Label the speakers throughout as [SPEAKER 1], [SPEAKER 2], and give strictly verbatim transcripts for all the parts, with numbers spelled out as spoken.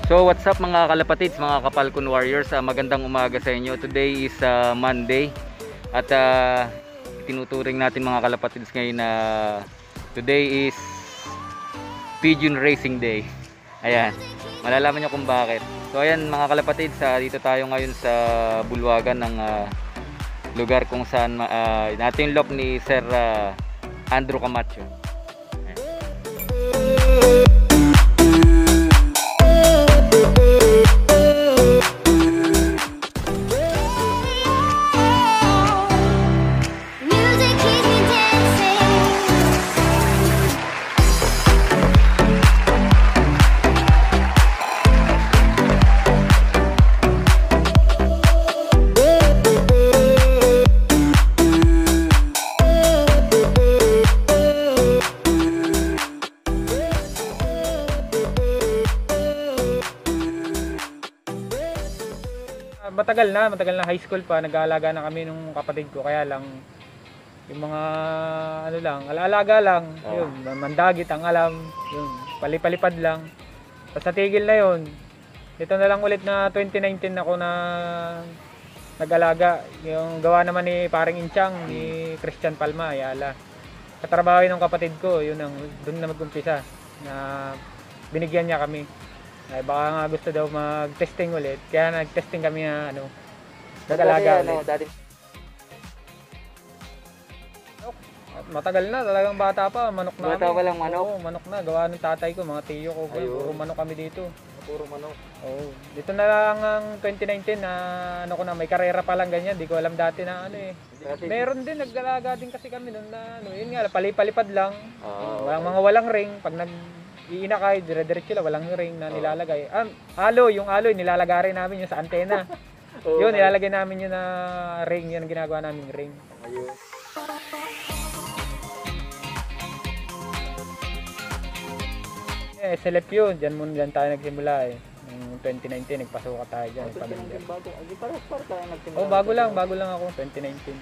[SPEAKER 1] So what's up mga kalapatids, mga Kapalcon Warriors, uh, magandang umaga sa inyo. Today is uh, Monday at uh, tinuturing natin mga kalapatids ngayon na uh, today is Pigeon Racing Day. Ayan, malalaman nyo kung bakit. So ayan mga kalapatids, uh, dito tayo ngayon sa bulwagan ng uh, lugar kung saan uh, natin lock ni Sir uh, Andrew Camacho.
[SPEAKER 2] Matagal na, matagal na high school pa, nag-aalaga na kami nung kapatid ko, kaya lang yung mga ano lang, alaalaga lang, oh. Yun, mandagit ang alam, yun, palipalipad lang. Tapos natigil na yun. Ito na lang ulit na twenty nineteen ako na nag-alaga, yung gawa naman ni paring Inchang, ni Christian Palma, Ayala. Katrabaho yun ng kapatid ko, yun ang doon na mag-umpisa, na binigyan niya kami. Ay baka nga gusto daw mag-testing ulit, kaya nag-testing kami na ano, nag-alaga ulit. Dati... Matagal na, talagang bata pa, manok na
[SPEAKER 1] bata
[SPEAKER 2] kami.
[SPEAKER 1] pa lang manok?
[SPEAKER 2] Oo, manok na, gawa ng tatay ko, mga tiyo ko, puro manok kami dito.
[SPEAKER 1] Puro manok?
[SPEAKER 2] Oo, dito na lang ang twenty nineteen na ano ko na, may karera pa lang ganyan, di ko alam dati na ano eh. Dati, meron din, nag-alaga din kasi kami noon na ano, yun nga, palipalipad lang. Oh, walang, okay. Mga walang ring, pag nag... iinakay, dire-diretso lang, walang ring na nilalagay. Ah, aloy, yung aloy, nilalagay namin yun sa antena. Oh, yun, nilalagay namin yun na ring, yun ang ginagawa namin ring. Ayun. Eh, S L F yun, dyan muna dyan tayo nagsimula eh. Noong twenty nineteen, nagpasuka tayo dyan. Oh, bago lang, bago lang ako, twenty nineteen.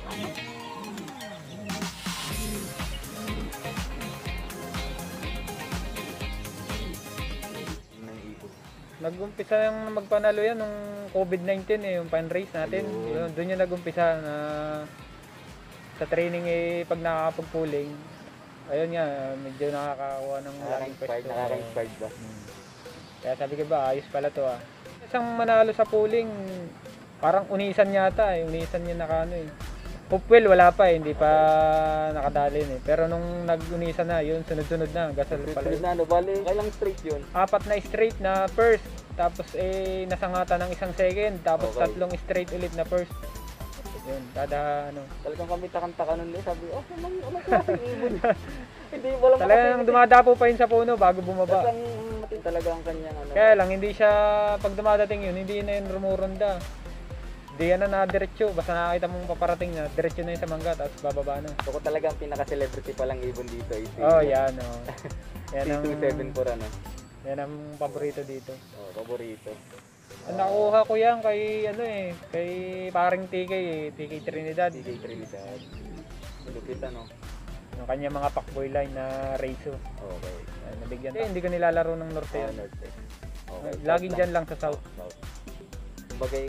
[SPEAKER 2] Nag-umpisa yung magpanalo yan nung COVID nineteen eh, yung fan-race natin. Yun, doon yung nag-umpisa na sa training eh, pag nakakapag-pooling. Ayun nga, medyo nakakakuha ng laking pwesto.
[SPEAKER 1] Nakaka-inspired ba?
[SPEAKER 2] Hmm. Kaya sabi ko ba, ayos pala to ah. Isang manalo sa pooling, parang unisan yata eh, unisan yung nakano eh. Hopewell wala pa eh, hindi pa nakadalin eh. Pero nung nag-unisa na, yun, sunod-sunod na. Gasol pala yun.
[SPEAKER 1] Na, ano, bali, kailang straight yun?
[SPEAKER 2] Apat na straight na first. Tapos eh, nasangatan ng isang second. Tapos okay. Tatlong straight ulit na first. Yun, kada ano.
[SPEAKER 1] Talagang kami takang-taka nun eh. Sabi, oh, anong, anong klaseng ibon? Hindi, walang
[SPEAKER 2] talagang dumadapo pa yun sa puno bago bumaba.
[SPEAKER 1] Talagang matin talaga ang kanyang ano.
[SPEAKER 2] Kaya lang, hindi siya, pag dumadating yun, hindi na yun rumurunda. Di yan na na-diretso, basta nakakita mong paparating na, diretso na yun sa mangga, tapos bababa na.
[SPEAKER 1] So kung talagang pinaka-celebrity palang ibon dito is
[SPEAKER 2] oh, yan o. Oh.
[SPEAKER 1] Yan ang two seven four ano?
[SPEAKER 2] Yan ang paborito dito.
[SPEAKER 1] Oh, paborito.
[SPEAKER 2] Ang nakuha ko yan kay ano eh, kay paring T K eh, T K Trinidad.
[SPEAKER 1] T K Trinidad. Lupit ano?
[SPEAKER 2] Yung kanya mga pakboy line na Reiso.
[SPEAKER 1] Okay.
[SPEAKER 2] Ay, nabigyan eh, hindi ko nilalaro ng norte.
[SPEAKER 1] Oh, norte. Okay.
[SPEAKER 2] Laging dyan lang sa south.
[SPEAKER 1] South. Bagay.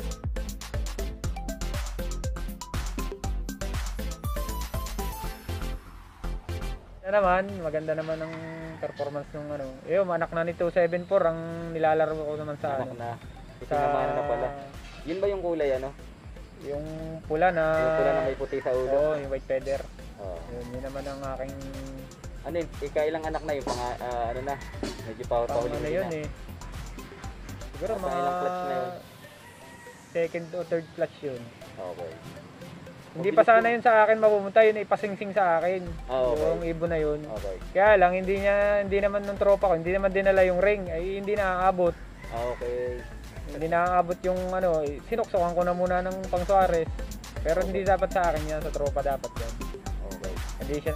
[SPEAKER 2] Naman, maganda naman ang performance ng ano. Eh, anak na ni two seven four ang nilalaro ko naman sa
[SPEAKER 1] anak
[SPEAKER 2] ano.
[SPEAKER 1] Na. Sa na pala. Yun ba yung kulay ano?
[SPEAKER 2] Yung pula na
[SPEAKER 1] yung pula na may puti sa ulo.
[SPEAKER 2] Oo, yung white feather.
[SPEAKER 1] Oo.
[SPEAKER 2] Yun, yun naman ang aking
[SPEAKER 1] ano yun, ikailang anak na yung pang uh, ano na, medyo power pa
[SPEAKER 2] huli na yun na. Eh. Siguro mga ilang clutch na yun? Second o third clutch yun.
[SPEAKER 1] Okay.
[SPEAKER 2] Hindi pa sana yun sa akin mapupunta, yun ipasingsing sa akin.
[SPEAKER 1] Oh, okay.
[SPEAKER 2] Yung ibon na yun.
[SPEAKER 1] Okay.
[SPEAKER 2] Kaya lang hindi niya hindi naman ng tropa ko, hindi naman dinala yung ring, ay hindi nakakaabot.
[SPEAKER 1] Okay.
[SPEAKER 2] Hindi nakakaabot yung ano, sinuksukan ko na muna ng pang Suarez. Pero okay. Hindi dapat sa akin yan, sa tropa dapat yan.
[SPEAKER 1] Okay.
[SPEAKER 2] Hindi siya.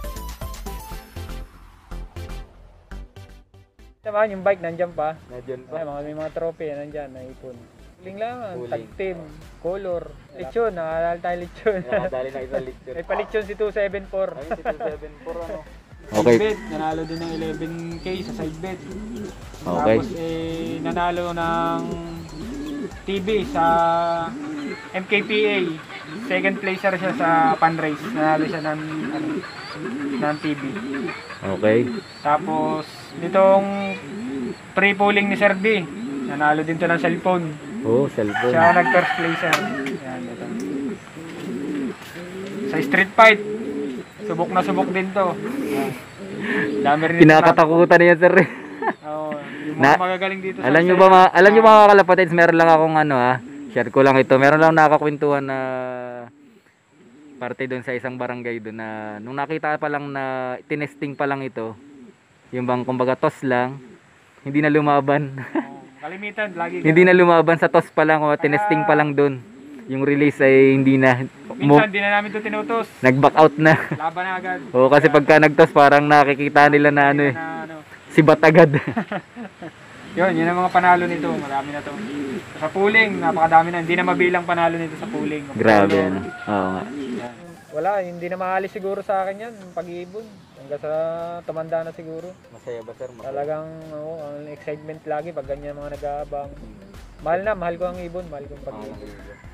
[SPEAKER 2] Naman yung bike nandiyan pa.
[SPEAKER 1] Nandiyan pa.
[SPEAKER 2] Ay, mga may mga trophy nandiyan, naipon. Ling lang, tag team,
[SPEAKER 1] oh.
[SPEAKER 2] Color. Lechon, nakakala tayo lechon.
[SPEAKER 1] Nakadali na isang lechon.
[SPEAKER 2] May pa-lechon si two seven four.
[SPEAKER 1] Ay, si two seven four ano.
[SPEAKER 2] Okay. Side bet, nanalo din ng eleven K sa side bet.
[SPEAKER 1] Okay.
[SPEAKER 2] Tapos eh, nanalo ng T V sa M K P A. Second placer siya sa fan race. Nanalo siya ng, ano, ng T V.
[SPEAKER 1] Okay.
[SPEAKER 2] Tapos, nitong pre-polling ni Sir D, nanalo din to ng cellphone.
[SPEAKER 1] Oh, cellphone.
[SPEAKER 2] Siya nag-first placer. Yan, ito. Sa street fight, subok na subok din to. Yan. Dami rin
[SPEAKER 1] Kinakatakutan niya, sir.
[SPEAKER 2] Oo, yung mga
[SPEAKER 1] Na-
[SPEAKER 2] magagaling dito sa
[SPEAKER 1] Alam nyo ba, ma- alam nyo mga kalapatids, meron lang akong ano ha, share ko lang ito. Meron lang nakakwentuhan na parte doon sa isang barangay doon na nung nakita pa lang na tinesting pa lang ito, yung bang kumbaga toss lang, hindi na lumaban.
[SPEAKER 2] Oo, kalimitan, lagi
[SPEAKER 1] Hindi
[SPEAKER 2] ganun.
[SPEAKER 1] na lumaban sa toss pa lang o tinesting pa lang doon. Yung release ay hindi na mo,
[SPEAKER 2] Minsan, di na namin ito tinutos.
[SPEAKER 1] nag-back out na.
[SPEAKER 2] Laban na agad.
[SPEAKER 1] O kasi pagka nag-toss parang nakikita nila na ano eh,
[SPEAKER 2] Na, ano.
[SPEAKER 1] sibat agad.
[SPEAKER 2] Yun, yun ang mga panalo nito. Marami na to. Sa pooling, napakadami na. Hindi na mabilang panalo nito sa pooling.
[SPEAKER 1] Grabe ano. Oo nga.
[SPEAKER 2] Wala, hindi na maalis siguro sa akin yan. Pag-iibon. Hanggang sa tumanda na siguro.
[SPEAKER 1] Masaya ba sir?
[SPEAKER 2] Talagang oo, ang excitement lagi pag ganyan mga nag-aabang. Mahal na, mahal ko ang ibon. Mahal ko ang pag-iibon.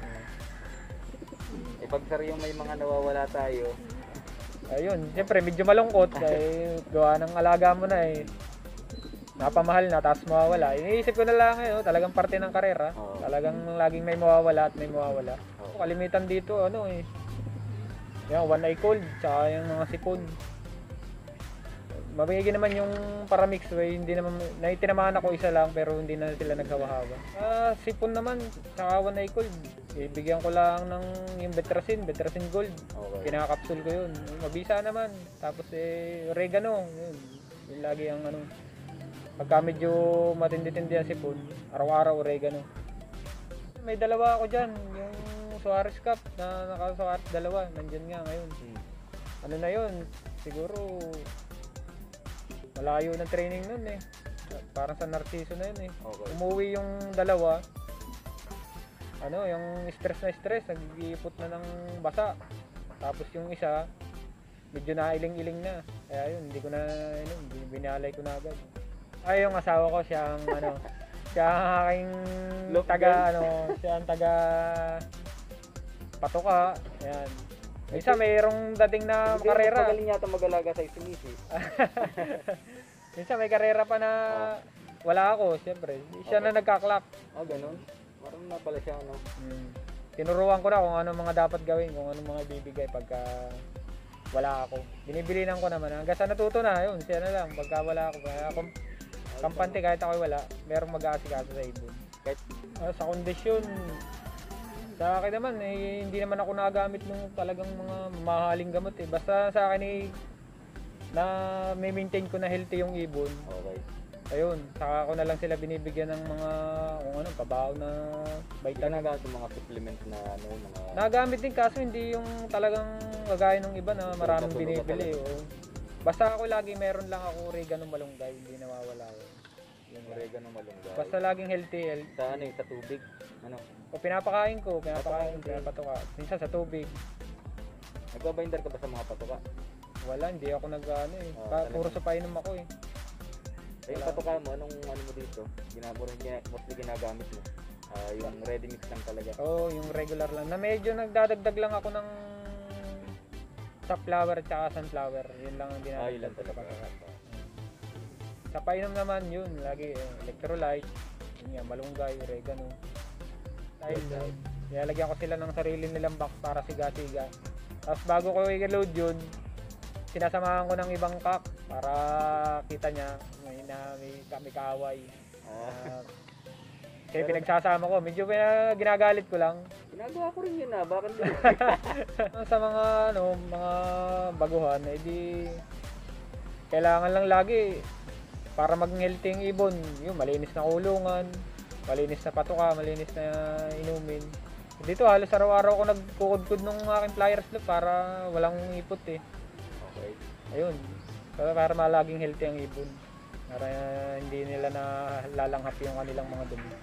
[SPEAKER 1] Eh pag sir yung may mga nawawala tayo,
[SPEAKER 2] Ayun, siyempre medyo malungkot. Kaya gawa ng alaga mo na eh. Napamahal na, tapos mawawala. Iniisip ko na lang ngayon, talagang parte ng karera.
[SPEAKER 1] Oo.
[SPEAKER 2] Talagang laging may mawawala at may mawawala.
[SPEAKER 1] Oo.
[SPEAKER 2] Kalimitan dito, ano eh. Yan, one eye cold, tsaka yung mga sipon. Mabigay naman yung para mixed way, hindi naman, naitinamaan ako isa lang pero hindi na sila naghawa-hawa. Ah, sipon naman, tsaka one eye cold. Ibigyan ko lang ng yung Betracin, Betracin Gold.
[SPEAKER 1] okay.
[SPEAKER 2] Pinaka-capsule ko yun. Mabisa naman. Tapos eh, oregano. Yun. Yun lagi ang ano. Pagka medyo matindi-tindi ang sipon, araw-araw oregano. May dalawa ako dyan. Yung Suarez Cup na naka-Suarez dalawa. Nandyan nga ngayon.
[SPEAKER 1] Hmm.
[SPEAKER 2] Ano na yun? Siguro malayo na training nun eh. Parang sa Narciso na yun eh.
[SPEAKER 1] Okay.
[SPEAKER 2] Umuwi yung dalawa. Ano, yung stress na stress, nag-iipot na ng basa. Tapos yung isa, medyo nailing-iling na. Kaya yun, hindi ko na, ano, binalay ko na agad. Ay, yung asawa ko, siya ang, ano, siya ang aking
[SPEAKER 1] Local.
[SPEAKER 2] taga, ano, siya ang taga patuka. Ayan. Isa, mayroong dating na karera.
[SPEAKER 1] Magaling yata mag-alaga sa isimisi.
[SPEAKER 2] Minsan may karera pa na wala ako, siyempre. Siya
[SPEAKER 1] Okay.
[SPEAKER 2] na nagka-clock.
[SPEAKER 1] Ah, ganun. Parang na pala siya, ano.
[SPEAKER 2] Hmm. Tinuruan ko na kung ano mga dapat gawin, kung ano mga bibigay pagka wala ako. Binibilinan ko naman. Hanggang sa natuto na, yun, siya na lang. Pagka wala ako, kaya ako, kampante kahit ako wala, merong mag-aasikaso sa ibon.
[SPEAKER 1] Kahit,
[SPEAKER 2] Ah, sa kondisyon, sa akin naman, eh, hindi naman ako nagagamit ng talagang mga mahaling gamot eh. Basta sa akin eh, na may maintain ko na healthy yung ibon.
[SPEAKER 1] okay.
[SPEAKER 2] Ayun, saka ako na lang sila binibigyan ng mga kung ano, pabaho na
[SPEAKER 1] Hindi ka
[SPEAKER 2] vitamin.
[SPEAKER 1] nagamit yung mga supplement na, ano, mga...
[SPEAKER 2] Nagamit din kaso hindi yung talagang kagaya ng iba na maraming
[SPEAKER 1] Tulog ka
[SPEAKER 2] binibili.
[SPEAKER 1] talaga.
[SPEAKER 2] Oh. Basta ako lagi meron lang ako oregano malunggay, hindi nawawala yun.
[SPEAKER 1] Yung oregano malunggay.
[SPEAKER 2] Basta laging healthy, healthy.
[SPEAKER 1] Sa ano yung sa tubig? Ano?
[SPEAKER 2] O pinapakain ko, pinapakain ko, pinapatuka. Minsan sa tubig.
[SPEAKER 1] Nagbabinder ka ba sa mga patuka?
[SPEAKER 2] Wala, hindi ako nag ano eh.
[SPEAKER 1] Ah,
[SPEAKER 2] Pa-
[SPEAKER 1] talaga.
[SPEAKER 2] puro sa painom ako eh.
[SPEAKER 1] Eh, yung
[SPEAKER 2] Wala.
[SPEAKER 1] patuka mo, anong ano mo dito? Ginagawa gina, mostly ginagamit mo? Ah, yung ready mix lang talaga.
[SPEAKER 2] Oo, yung regular lang. Na medyo nagdadagdag lang ako ng sunflower at saka sunflower. Yun lang ang
[SPEAKER 1] Ah, yun lang
[SPEAKER 2] dinadagdag ko sa
[SPEAKER 1] talaga.
[SPEAKER 2] pagkakat. Sa painom naman yun, lagi eh, electrolyte, yun nga, malunggay, oregano. Dahil dahil nilalagyan ko sila ng sarili nilang box para siga-siga. Tapos bago ko i-load yun, sinasamahan ko ng ibang kak para kita niya may, na, may, may kaaway.
[SPEAKER 1] Ah,
[SPEAKER 2] Uh, kaya pinagsasama ko, medyo uh, ginagalit ko lang.
[SPEAKER 1] ginagawa ko rin yun ah. Bakit din?
[SPEAKER 2] Sa mga ano, mga baguhan, edi kailangan lang lagi para maging healthy yung ibon, yung malinis na kulungan, malinis na patuka, malinis na inumin. Dito halos araw-araw ako nagkukudkod ng aking pliers loop para walang ipot eh.
[SPEAKER 1] Okay.
[SPEAKER 2] Ayun. Para, para malaging healthy ang ibon. Para uh, hindi nila na lalanghap yung kanilang mga dumi.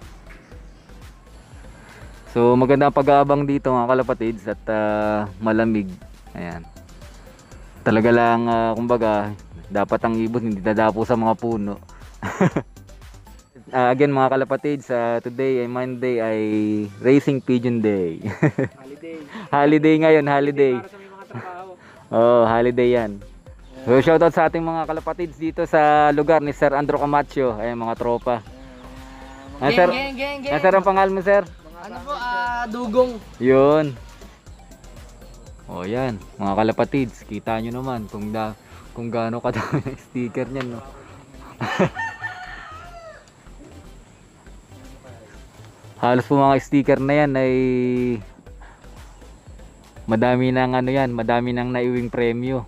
[SPEAKER 1] So maganda ang pag-aabang dito mga kalapatids at ah, malamig. Ayan. Talaga lang ah, kumbaga dapat ang ibon hindi dadapo sa mga puno. ah, again mga kalapatids, ah, today ay Monday ay Racing Pigeon Day.
[SPEAKER 2] Holiday.
[SPEAKER 1] Holiday ngayon, holiday.
[SPEAKER 2] Para sa may mga trabaho.
[SPEAKER 1] Oh, holiday yan. So shoutout sa ating mga kalapatids dito sa lugar ni Sir Andrew Camacho, ay mga tropa. Ah, sir,
[SPEAKER 3] Geng, geng, geng.
[SPEAKER 1] ah, sir, ang pangalan mo, sir?
[SPEAKER 3] Ano po, ah, dugong.
[SPEAKER 1] Yun. Oh, yan. Mga kalapatids, kita nyo naman kung da kung gaano kadami ng sticker niyan, no. Halos po mga sticker na yan ay madami nang ano yan, madami nang naiwing premyo.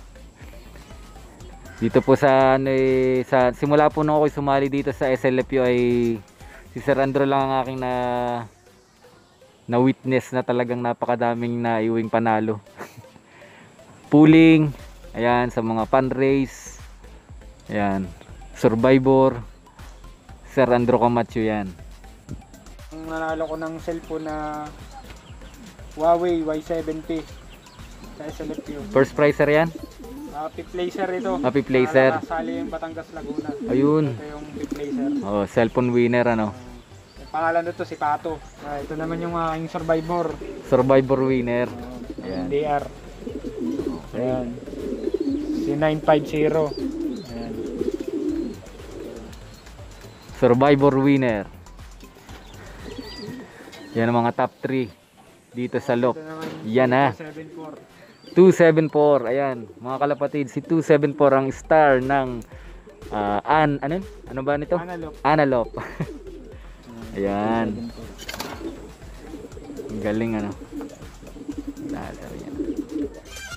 [SPEAKER 1] Dito po sa ano eh, sa simula po nung ako sumali dito sa S L F U ay si Sir Andrew lang ang aking na na witness na talagang napakadaming naiwing panalo. Pooling, ayan, sa mga fun race, ayan, Survivor, Sir Andrew Camacho yan.
[SPEAKER 2] Ang nanalo ko ng cellphone na Huawei Y seven P sa S L F U.
[SPEAKER 1] First prizer yan?
[SPEAKER 2] Happy Placer ito.
[SPEAKER 1] Happy Placer.
[SPEAKER 2] Nakasali yung Batangas Laguna.
[SPEAKER 1] Ayun.
[SPEAKER 2] Ito yung Happy Placer.
[SPEAKER 1] Oh, cellphone winner ano.
[SPEAKER 2] Yung pangalan nito si Pato. Ah, ito naman yung aking Survivor.
[SPEAKER 1] Survivor winner. Ayan.
[SPEAKER 2] D R. Ayan. Si nine five zero. Ayan.
[SPEAKER 1] Survivor winner. Yan ang mga top three dito sa L O P.
[SPEAKER 2] Ito naman,
[SPEAKER 1] Yan na.
[SPEAKER 2] seven four.
[SPEAKER 1] two seven four. Ayan, mga kalapatid, si two seven four ang star ng ah, an ano? yun? Ano ba nito?
[SPEAKER 2] Analog.
[SPEAKER 1] Analop. Ayan. Ang galing ano. Dahil yan.